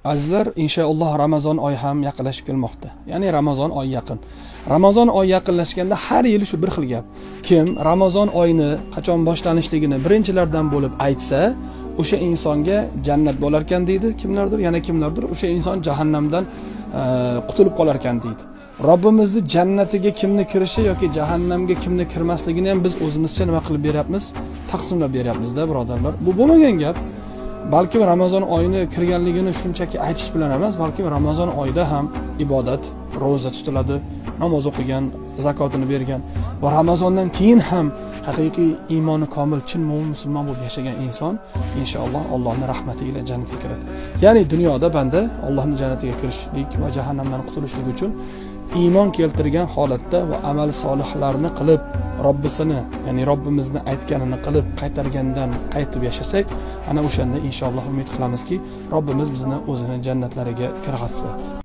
Azizlar, inshaalloh Ramazon oyi ham yaqinlashib kelmoqda. Ya'ni Ramazon oyi yaqin. Ramazon oyi yaqinlashganda har yili shu bir xil gap. Kim Ramazon oyini qachon boshlanishligini birinchilardan bo'lib aytsa, o'sha insonga jannat bo'lar ekan deydi kimlardir, yana kimlardir o'sha inson jahannamdan qutulib qolar ekan deydi. Robbimizni jannatiga kimni kirishi yoki jahannamga kimni kirmasligini ham biz o'zimizcha nima qilib beryapmiz? Taqsimlab beryapmiz-da, birodarlar. Bu bo'lmagan gap. Balki Ramazon oyini kirganligini shunchaki aytish bilan emas, balki Ramazon oyida ham ibodat, roza tutiladi, namoz o'qigan, zakotini bergan va Ramazondan keyin ham haqiqiy iymoni komil, chin mo'min musulmon bo'lib yashagan inson inshaalloh Allohning rahmati ila jannatga kiradi. Ya'ni dunyoda banda Allohning jannatiga kirishlik va jahannamdan qutulishlik uchun iymon keltirgan holatda va amal solihlarni qilib, Robbisini, ya'ni Robbimizni aytganini qilib, qaytargandan qaytib yashasak, ana o'shanda inshaalloh umid qilamizki, Robbimiz bizni o'zining jannatlariga kirg'azsa.